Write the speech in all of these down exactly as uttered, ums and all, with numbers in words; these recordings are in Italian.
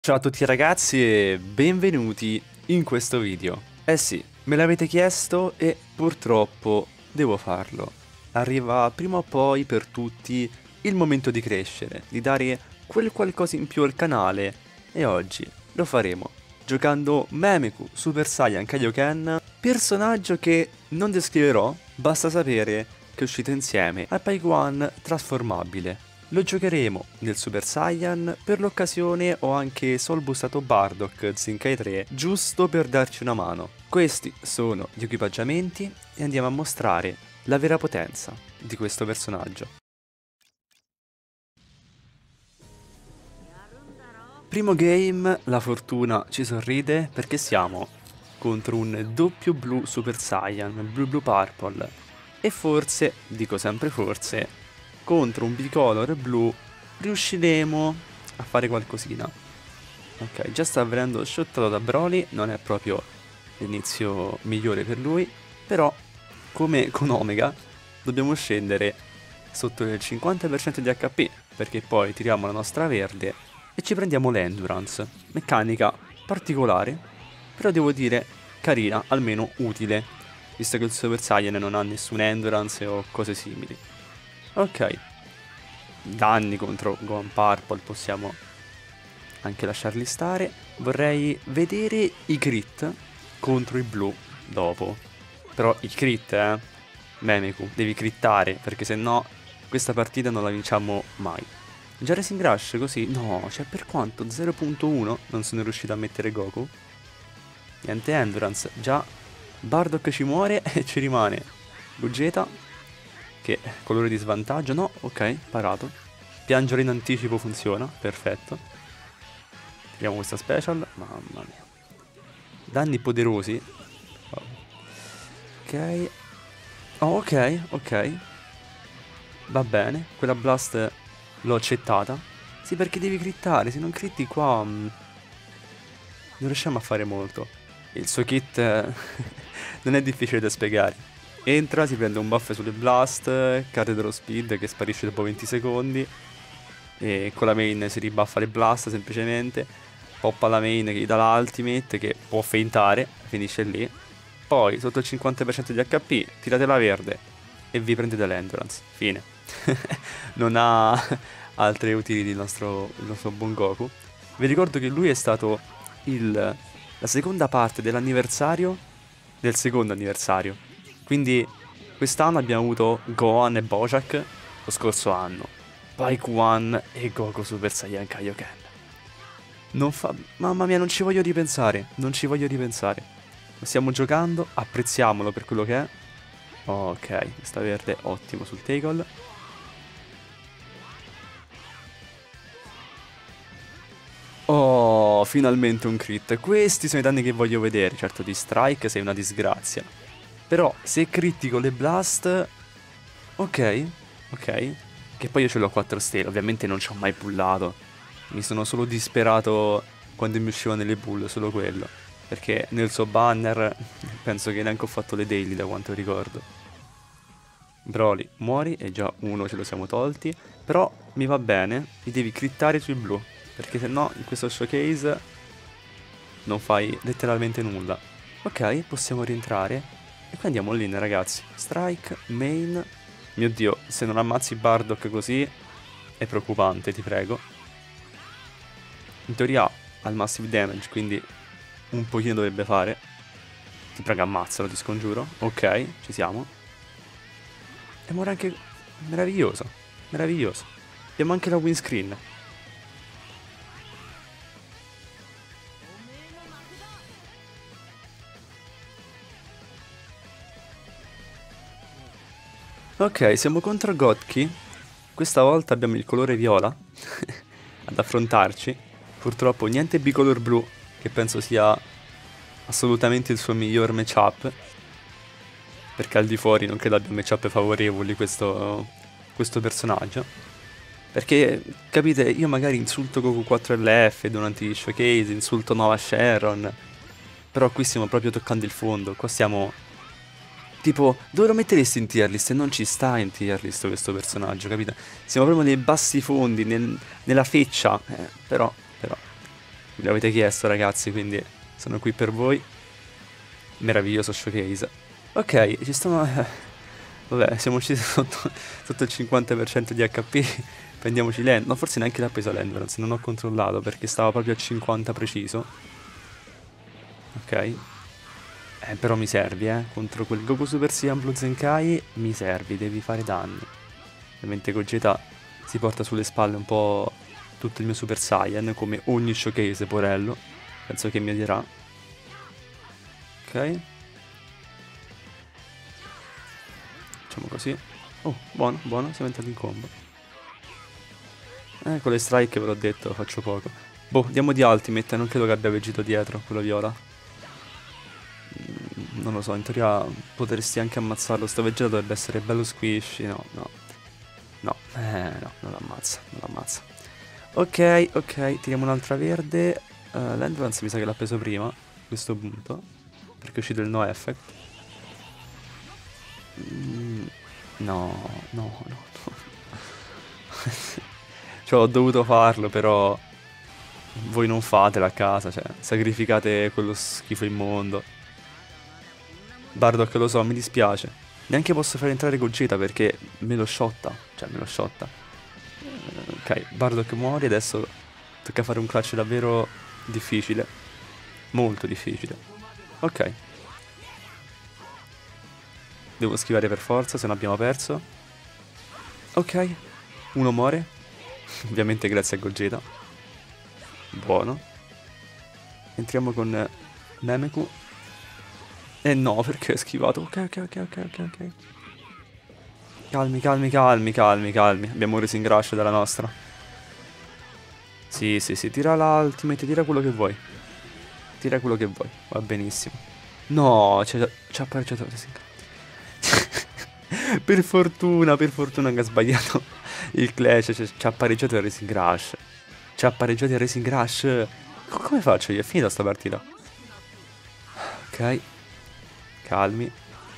Ciao a tutti ragazzi e benvenuti in questo video. Eh sì, me l'avete chiesto e purtroppo devo farlo. Arriva prima o poi per tutti il momento di crescere, di dare quel qualcosa in più al canale e oggi lo faremo giocando Memeku Super Saiyan Kaioken, personaggio che non descriverò, basta sapere che è uscito insieme al Paiguan trasformabile. Lo giocheremo nel Super Saiyan, per l'occasione ho anche Soul Boostato Bardock Zenkai tre, giusto per darci una mano. Questi sono gli equipaggiamenti e andiamo a mostrare la vera potenza di questo personaggio. Primo game, la fortuna ci sorride perché siamo contro un doppio blu Super Saiyan, Blue Blue Purple, e forse, dico sempre forse, contro un bicolor blu riusciremo a fare qualcosina. Ok, già sta venendo shottato da Broly, non è proprio l'inizio migliore per lui, però come con Omega dobbiamo scendere sotto il cinquanta per cento di H P, perché poi tiriamo la nostra verde e ci prendiamo l'endurance. Meccanica particolare, però devo dire carina, almeno utile, visto che il Super Saiyan non ha nessun endurance o cose simili. Ok, danni contro Gohan Purple possiamo anche lasciarli stare. Vorrei vedere i crit contro i blu dopo. Però i crit, eh, Memeku, devi crittare, perché se no questa partita non la vinciamo mai. Già Racing Rush così? No, cioè per quanto? zero punto uno non sono riuscito a mettere Goku. Niente endurance, già Bardock ci muore e ci rimane Gogeta, che colore di svantaggio, no, ok, parato. Piangere in anticipo funziona, perfetto. Tiriamo questa special, mamma mia. Danni poderosi. Ok. Oh, ok, ok. Va bene, quella blast l'ho accettata. Sì, perché devi crittare, se non critti qua mh, non riusciamo a fare molto. Il suo kit non è difficile da spiegare. Entra, si prende un buff sulle blast, cade dello speed che sparisce dopo venti secondi e con la main si ribuffa le blast semplicemente, poppa la main che gli dà l'ultimate che può feintare, finisce lì. Poi sotto il cinquanta per cento di H P tirate la verde e vi prendete l'endurance, fine. Non ha altre utili del nostro, il nostro buon Goku. Vi ricordo che lui è stato il, la seconda parte dell'anniversario del secondo anniversario. Quindi quest'anno abbiamo avuto Gohan e Bojack, lo scorso anno Paikuan e Goku Super Saiyan Kaioken. Non fa... Mamma mia, non ci voglio ripensare, non ci voglio ripensare. Lo stiamo giocando, apprezziamolo per quello che è. Ok, questa verde ottimo sul tackle. Oh, finalmente un crit. Questi sono i danni che voglio vedere. Certo, di strike sei una disgrazia. Però se critico le blast... Ok, ok. Che poi io ce l'ho quattro stelle, ovviamente non ci ho mai pullato. Mi sono solo disperato quando mi uscivano le pull, solo quello. Perché nel suo banner penso che neanche ho fatto le daily da quanto ricordo. Broly, muori e già uno ce lo siamo tolti. Però mi va bene, mi devi crittare sui blu. Perché se no in questo showcase non fai letteralmente nulla. Ok, possiamo rientrare. E qui andiamo in, ragazzi. Strike, main. Mio Dio, se non ammazzi Bardock così è preoccupante, ti prego. In teoria ha il massive damage, quindi un pochino dovrebbe fare. Ti prego, ammazzalo, ti scongiuro. Ok, ci siamo. E muore anche... Meraviglioso, meraviglioso. Abbiamo anche la win screen. Ok, siamo contro Gotki. Questa volta abbiamo il colore viola ad affrontarci. Purtroppo niente bicolor blu, che penso sia assolutamente il suo miglior matchup. Perché al di fuori non credo abbia matchup favorevoli questo, questo personaggio. Perché, capite, io magari insulto Goku quattro L F durante gli showcase, insulto Nova Sharon. Però qui stiamo proprio toccando il fondo, qua stiamo... Tipo, dove lo metteresti in tier list? E non ci sta in tier list questo personaggio, capito? Siamo proprio nei bassi fondi, nel, nella feccia. Eh, però, però, Me l'avete chiesto, ragazzi, quindi sono qui per voi. Meraviglioso showcase. Ok, ci stiamo... Vabbè, siamo scesi sotto, sotto il cinquanta per cento di H P. Prendiamoci l'end... No, forse neanche l'ha preso l'endurance, non ho controllato perché stava proprio a cinquanta preciso. Ok. Eh, però mi servi, eh. Contro quel Goku Super Saiyan Blue Zenkai mi servi, devi fare danni. Ovviamente Gogeta si porta sulle spalle un po' tutto il mio Super Saiyan, come ogni showcase, porello. Penso che mi dirà. Ok. Facciamo così. Oh, buono, buono, siamo entrati in combo. Eh, con le strike ve l'ho detto, faccio poco. Boh, diamo di ultimate, non credo che abbia Vegito dietro, quello viola. Mm, non lo so, in teoria potresti anche ammazzarlo, sto Vegeta dovrebbe essere bello squishy, no, no. No, eh, no, non l'ammazza, non l'ammazza. Ok, ok, tiriamo un'altra verde. Uh, L'endurance mi sa che l'ha preso prima, a questo punto, perché è uscito il no effect. Mm, no, no, no, no. Cioè, ho dovuto farlo, però voi non fatelo a casa, cioè, sacrificate quello schifo immondo. Bardock, lo so, mi dispiace. Neanche posso fare entrare Gogeta perché me lo shotta, cioè me lo shotta. Ok, Bardock muore, adesso tocca fare un clutch davvero difficile. Molto difficile. Ok. Devo schivare per forza, se no abbiamo perso. Ok. Uno muore. Ovviamente grazie a Gogeta. Buono. Entriamo con Nameku. Eh no, perché ho schivato. Ok, ok, ok, ok, ok, ok. Calmi, calmi, calmi, calmi, calmi. Abbiamo un Racing Rush dalla nostra. Sì, sì, sì, tira l'ultimate, tira quello che vuoi. Tira quello che vuoi, va benissimo. No, ci ha pareggiato il Racing Rush. Per fortuna, per fortuna che ha sbagliato il Clash, ci ha pareggiato il Racing Rush. Ci ha pareggiato il Racing Rush. Come faccio io? È finita sta partita. Ok. Calmi.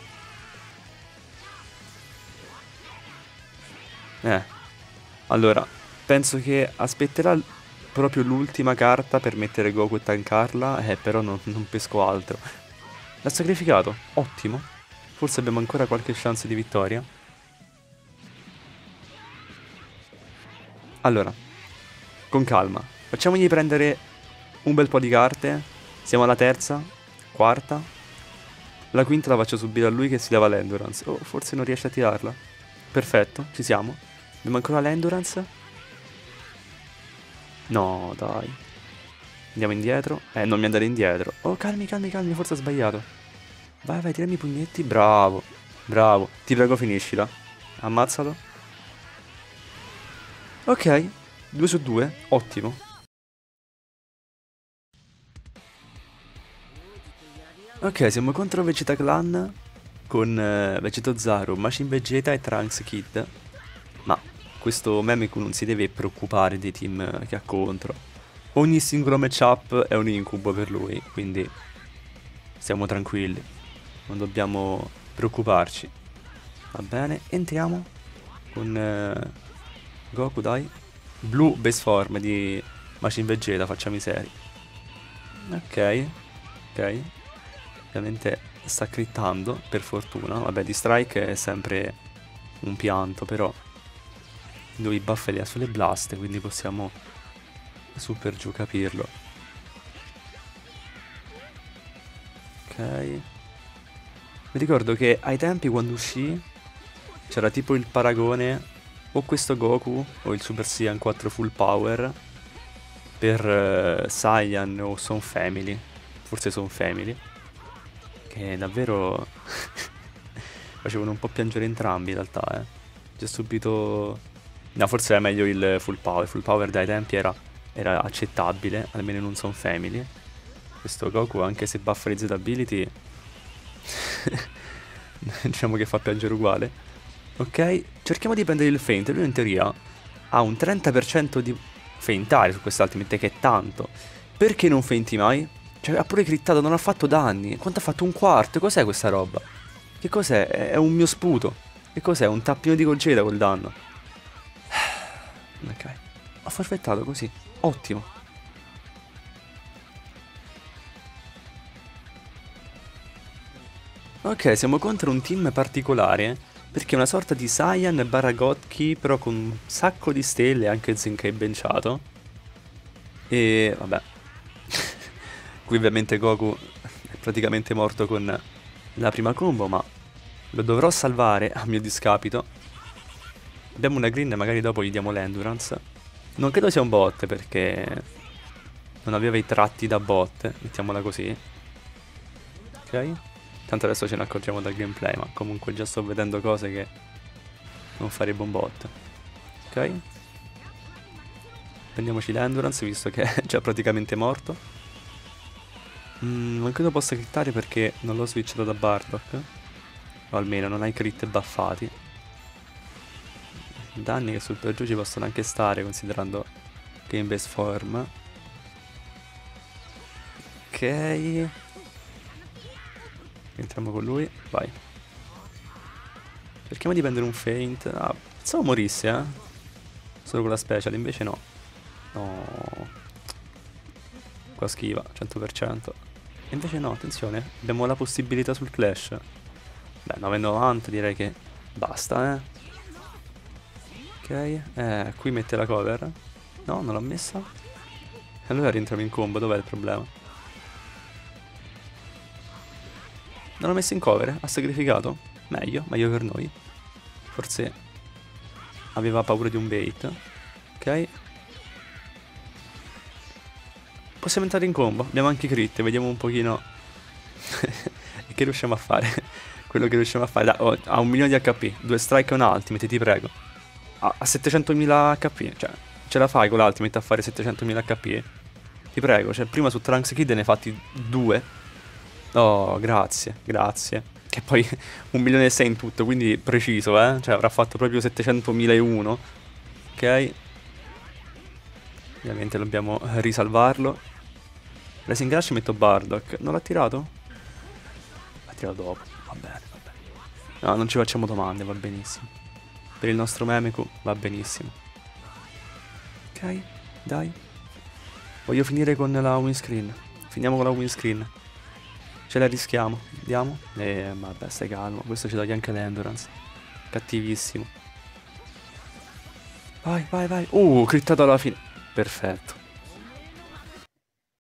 Eh. Allora, penso che aspetterà proprio l'ultima carta per mettere Goku e tankarla. Eh, però non, non pesco altro. L'ha sacrificato. Ottimo. Forse abbiamo ancora qualche chance di vittoria. Allora, con calma. Facciamogli prendere un bel po' di carte. Siamo alla terza, quarta. La quinta la faccio subire a lui che si leva l'endurance. Oh, forse non riesce a tirarla. Perfetto, ci siamo. Abbiamo ancora l'endurance. No, dai. Andiamo indietro. Eh, non mi andare indietro. Oh, calmi, calmi, calmi, forse ho sbagliato. Vai, vai, tirami i pugnetti. Bravo, bravo. Ti prego, finiscila. Ammazzalo. Ok, due su due, ottimo. Ok, siamo contro Vegeta Clan con uh, Vegetozaru, Machin Vegeta e Trunks Kid. Ma questo Memeku non si deve preoccupare dei team che ha contro. Ogni singolo matchup è un incubo per lui, quindi stiamo tranquilli. Non dobbiamo preoccuparci. Va bene, entriamo con uh, Goku, dai. Blue base form di Machin Vegeta, facciamo i seri. Ok, ok. Ovviamente sta crittando, per fortuna. Vabbè, di strike è sempre un pianto, però lui i buff li ha sulle blast, quindi possiamo su per giù capirlo. Ok. Mi ricordo che ai tempi quando uscì c'era tipo il paragone o questo Goku o il Super Saiyan quattro Full Power per uh, Saiyan o Son Family. Forse Son Family. Che davvero facevano un po' piangere entrambi in realtà, eh. Già subito... No, forse è meglio il full power. Full power dai tempi era, era accettabile, almeno in un Son Family. Questo Goku, anche se buffa le Z ability, diciamo che fa piangere uguale. Ok, cerchiamo di prendere il feint. Lui in teoria ha un trenta per cento di feintare su quest'ultimate, che è tanto. Perché non feinti mai? Cioè, ha pure crittato, non ha fatto danni. Quanto ha fatto? Un quarto? Cos'è questa roba? Che cos'è? È un mio sputo. Che cos'è? Un tappino di Gogeta quel danno. Ok. Ho forfettato così. Ottimo. Ok, siamo contro un team particolare, perché è una sorta di Saiyan barra Gotki, però con un sacco di stelle, anche Zenkai benciato. E vabbè. Qui ovviamente Goku è praticamente morto con la prima combo, ma lo dovrò salvare a mio discapito. Abbiamo una green, magari dopo gli diamo l'endurance. Non credo sia un bot, perché non aveva i tratti da bot, mettiamola così. Ok? Tanto adesso ce ne accorgiamo dal gameplay, ma comunque già sto vedendo cose che non farebbe un bot. Ok? Prendiamoci l'endurance, visto che è già praticamente morto. Mm, non credo possa crittare perché non l'ho switchato da Bardock. O almeno non ha i crit buffati. Danni che sul per giù ci possono anche stare, considerando game base form. Ok. Entriamo con lui, vai. Cerchiamo di prendere un feint. Ah, pensavo morisse, eh. Solo con la special, invece no. No. Qua schiva, cento per cento. E invece no, attenzione. Abbiamo la possibilità sul clash. Beh, nove e novanta direi che basta, eh. Ok, eh, qui mette la cover. No, non l'ho messa. E allora rientriamo in combo, dov'è il problema? Non l'ho messo in cover, ha sacrificato. Meglio, meglio per noi. Forse aveva paura di un bait. Ok. Possiamo entrare in combo, abbiamo anche crit, vediamo un pochino che riusciamo a fare. Quello che riusciamo a fare. Da, oh, ha un milione di H P, due strike e una ultimate, ti prego. Ha, ha settecentomila H P, cioè ce la fai con l'ultimate a fare settecentomila H P? Ti prego, cioè prima su Trunks Kid ne hai fatti due. Oh, grazie, grazie. Che poi un milione e sei in tutto, quindi preciso, eh. Cioè avrà fatto proprio settecentomila e uno. Ok. Ovviamente dobbiamo risalvarlo. Racing Rush metto Bardock. Non l'ha tirato? L'ha tirato dopo. Va bene, va bene. No, non ci facciamo domande, va benissimo. Per il nostro Memeku va benissimo. Ok, dai. Voglio finire con la win screen. Finiamo con la win screen. Ce la rischiamo. Andiamo. Eh, vabbè, stai calmo. Questo ci toglie anche l'endurance. Cattivissimo. Vai, vai, vai. Uh, crittato alla fine. Perfetto.